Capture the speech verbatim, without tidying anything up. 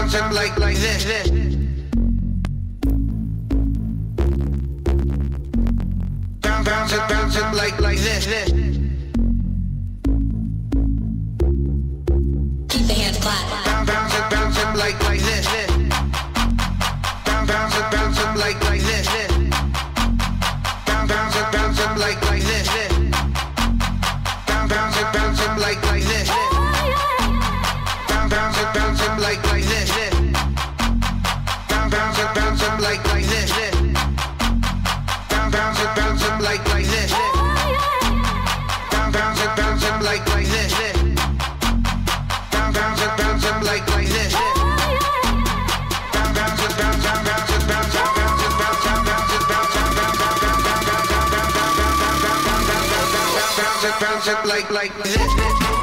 bounce up like like this, this. Bounce, bounce up, bounce up like like this, this. Keep the hands clapped. Bounce, bounce up, bounce up like like this, this. Bounce, bounce up, bounce up like like this, this. Bounce, bounce up, bounce up like like this, this. Bounce, bounce up, bounce up like like this, this. Bounce, bounce up, bounce up like like this, this. Bounce, bounce up, bounce up like like this, this. Bounce, bounce up, bounce up like like this, this. Bounce, bounce up, bounce up like like this, this. Bounce, bounce up, bounce up like like this, this. Bounce, bounce up, bounce up, bounce up, bounce up, bounce up, bounce up, bounce up, bounce up, bounce up, bounce up, bounce up, bounce up, bounce up, bounce up, bounce up like like this, this.